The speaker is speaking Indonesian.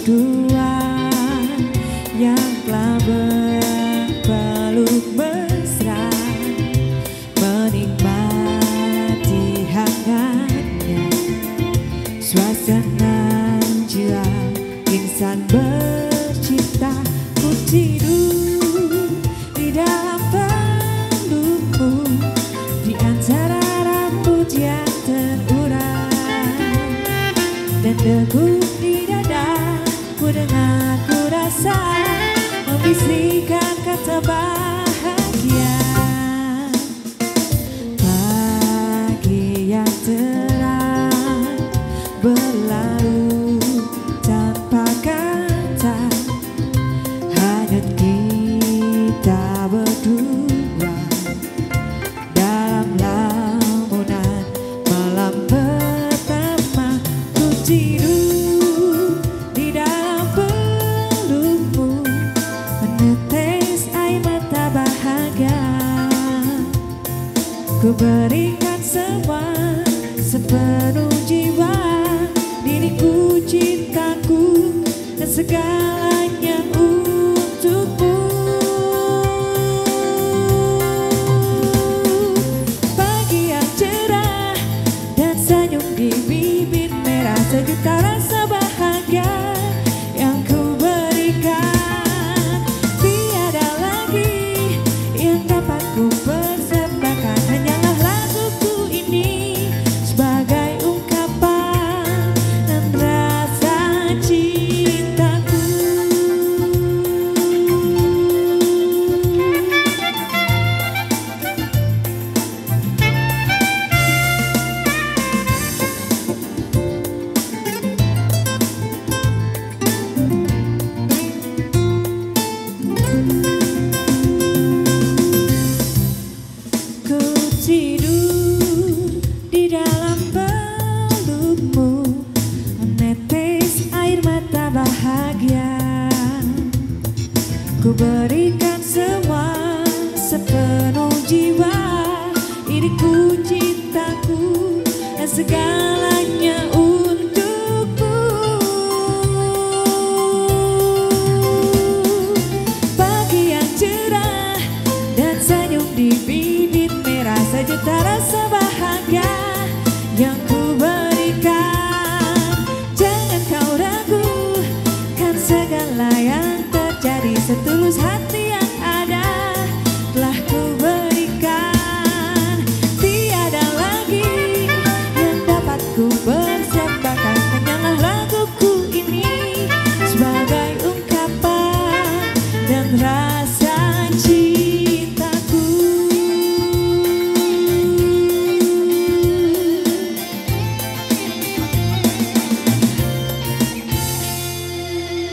berdua yang telah berpeluk mesra, menikmati hangatnya suasana jiwa insan bercinta. Ku tidur di dalam pelukmu, di antara rambut yang terurai dan degup di dada. Ku dengar, ku rasa membisikkan kata bahagia. Pagi yang terang berlalu tanpa kata, hanya kita berdua dalam lamunan malam pertama. Ku tidur di dalam pelukmu, menetes air mata bahagia. Ku berikan semua sepenuh jiwa, diriku, cintaku, dan segalanya untukmu. Pagi yang cerah dan senyum di bibir merah, sejuta rasa bahagia yang ku berikan. Tiada lagi yang dapat ku persembahkan, hanyalah laguku ini sebagai ungkapan dan rasa cintaku. Ku tidur di dalam pelukmu, menetes air mata bahagia. Ku berikan semua sepenuh jiwa, diriku, cintaku, dan segalanya untukmu. Pagi yang cerah dan senyum di bibir merah, sejuta rasa bahagia yang ku berikan. Jangan kau ragu, kan segala yang terjadi setulus hati